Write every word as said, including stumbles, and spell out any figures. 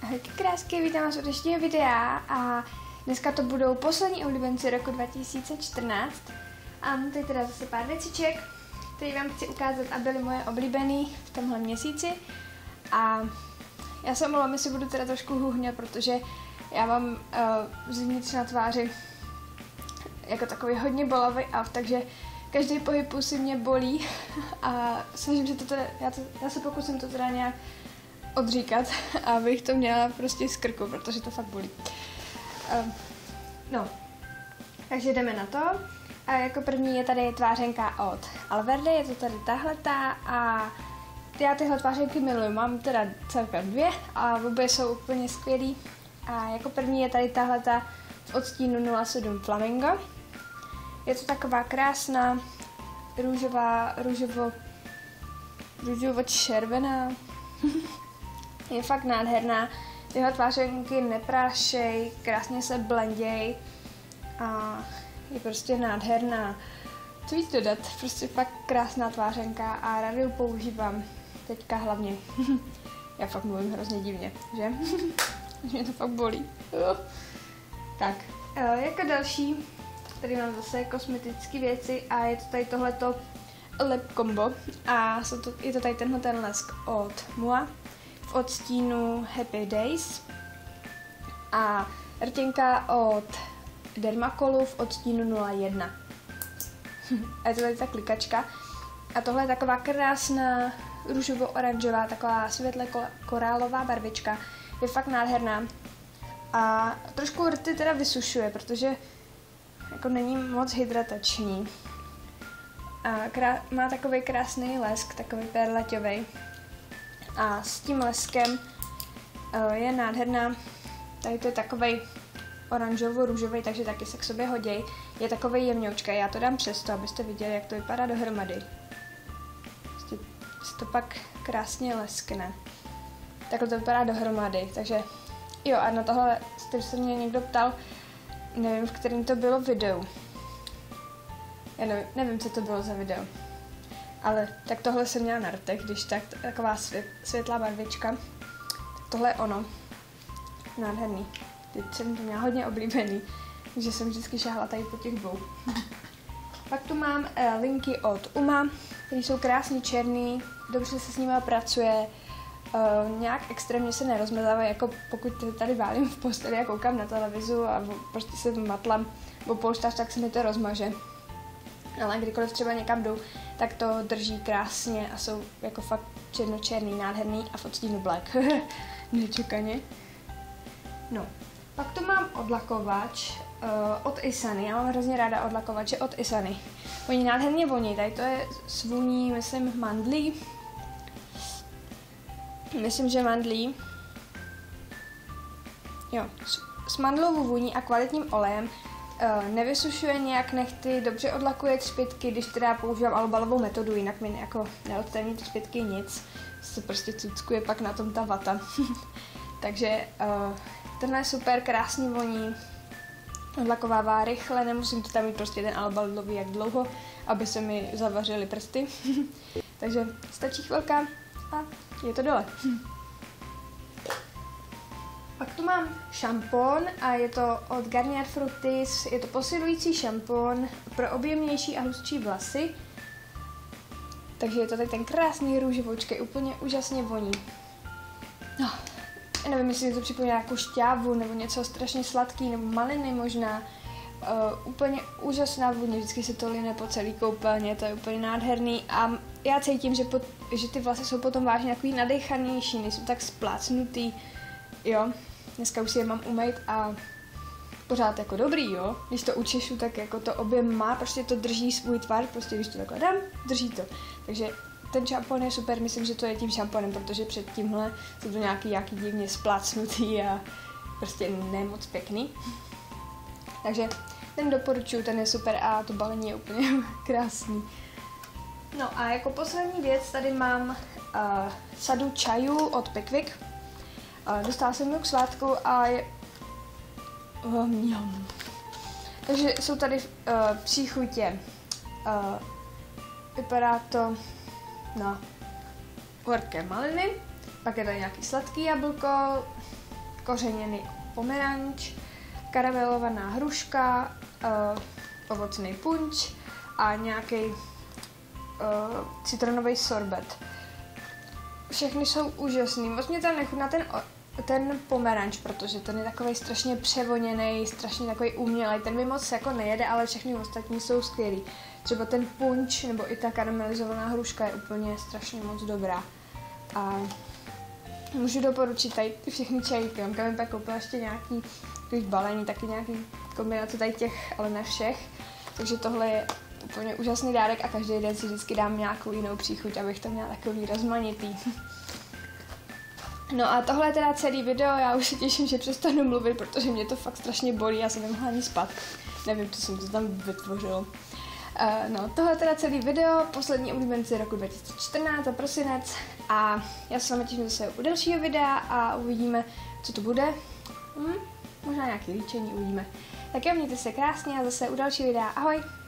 Ahojky krásky, vítám vás u dnešního videa a dneska to budou poslední oblíbenci roku dva tisíce čtrnáct. A mám tady teda zase pár věciček, které vám chci ukázat a byly moje oblíbený v tomhle měsíci. A já se omlouvám, jestli budu teda trošku hluhnět, protože já mám uh, zevnitř na tváři jako takový hodně bolavý av, takže každý pohyb si mě bolí a snažím se to teda, já, to, já se pokusím to teda nějak odříkat, abych to měla prostě z krku, protože to fakt bolí. Um, no, takže jdeme na to. A jako první je tady tvářenka od Alverde, je to tady tahletá a já tyhle tvářenky miluju, mám teda celkem dvě a obě jsou úplně skvělý. A jako první je tady tahleta v odstínu nula sedm Flamingo. Je to taková krásná růžová, růžovo, růžovo-červená. Je fakt nádherná. Tyhle tvářenky neprášej, krásně se blenděj a je prostě nádherná. Co víc dodat, prostě fakt krásná tvářenka a ráda ji používám. Teďka hlavně. Já fakt mluvím hrozně divně, že? Mě to fakt bolí. Tak, jako další, tady mám zase kosmetické věci a je to tady tohleto lip combo a to, je to tady tenhle ten lesk od Mua v odstínu Happy Days a rtěnka od Dermacolu v odstínu nula jedna. A je to tady ta klikačka a tohle je taková krásná růžovo-oranžová, taková světle korálová barvička. Je fakt nádherná a trošku rty teda vysušuje, protože jako není moc hydratační. A krá- má takový krásný lesk, takový perleťový. A s tím leskem uh, je nádherná. Tady to je takovej oranžovo-růžový, takže taky se k sobě hodí. Je takovej jemňoučký. Já to dám přesto, abyste viděli, jak to vypadá dohromady. Prostě se to pak krásně leskne. Takhle to vypadá dohromady, takže jo, a na tohle se mě někdo ptal, nevím, v kterém to bylo videu. Já nevím, nevím, co to bylo za video. Ale tak tohle jsem měla na rtech, když tak, taková svět, světlá barvička. Tak tohle je ono. Nádherný. Teď jsem to měla hodně oblíbený, takže jsem vždycky šáhla tady po těch dvou. Pak tu mám eh, linky od Uma, které jsou krásný černý, dobře se s nimi pracuje, Uh, nějak extrémně se nerozmetavé, jako pokud tady válím v posteli a koukám na televizu a prostě se matlám o polštář, tak se mi to rozmaže. Ale kdykoliv třeba někam jdu, tak to drží krásně a jsou jako fakt černočerný, nádherný a v odstínu black. Nečekaně. No, pak tu mám odlakovač uh, od Isany. Já mám hrozně ráda odlakovače od Isany. Oni nádherně voní, tady to je s vůní, myslím, mandlí. Myslím, že mandlí. Jo, s, s mandlovou vůní a kvalitním olejem. E, nevysušuje nějak nechty, dobře odlakuje třpytky, když teda používám albalovou metodu, jinak mi jako neodstraní třpytky nic. Se prostě cuckuje pak na tom ta vata. Takže e, tenhle je super, krásný voní. Odlakovává rychle, nemusím to tam mít prostě ten albalový jak dlouho, aby se mi zavařily prsty. Takže stačí chvilka a je to dole. Pak tu mám šampon a je to od Garnier Fructis. Je to posilující šampon pro objemnější a hustší vlasy. Takže je to tady ten krásný růžovoučkej, úplně úžasně voní. No, já nevím, jestli to připomíná jako šťávu nebo něco strašně sladký, nebo maliny možná. Uh, úplně úžasná vůně, vždycky se to line po celý koupelně, to je úplně nádherný a já cítím, že, pot, že ty vlasy jsou potom vážně takový nadechanější, nejsou tak splácnutý, jo, dneska už si je mám umýt a pořád jako dobrý, jo, když to učešu, tak jako to objem má, prostě to drží svůj tvar, prostě když to takhle dám, drží to, takže ten šampon je super, myslím, že to je tím šamponem, protože před tímhle jsou to nějaký, nějaký divně splácnutý a prostě nemoc pěkný. Takže ten doporučuji, ten je super a to balení je úplně krásný. No a jako poslední věc tady mám uh, sadu čajů od Pickwick. Uh, dostala jsem ji k svátku a je... Um, Takže jsou tady uh, příchutě. Uh, vypadá to na horké maliny, pak je tady nějaký sladký jablko, kořeněný pomeranč, karamelovaná hruška, uh, ovocný punč a nějaký uh, citronový sorbet. Všechny jsou úžasný. Moc mě tam nechutná ten, ten pomeranč, protože ten je takový strašně převoněný, strašně takový umělej. Ten mi moc jako nejede, ale všechny ostatní jsou skvělý. Třeba ten punč nebo i ta karamelizovaná hruška je úplně strašně moc dobrá. A můžu doporučit tady všechny čajíky. Mamka mi pak koupila ještě nějaký balení, taky nějaký kombinace tady těch, ale ne všech. Takže tohle je úplně úžasný dárek a každý den si vždycky dám nějakou jinou příchuť, abych to měla takový rozmanitý. No a tohle je teda celý video, já už se těším, že přestanu mluvit, protože mě to fakt strašně bolí, já jsem nemohla ani spát. Nevím, co jsem to tam vytvořil. Uh, no, tohle je teda celý video, poslední oblíbenci roku dva tisíce čtrnáct za prosinec a já se vám těším zase u dalšího videa a uvidíme, co to bude. Hm? Možná nějaké líčení, uvidíme. Tak jo, mějte se krásně a zase u dalšího videa. Ahoj!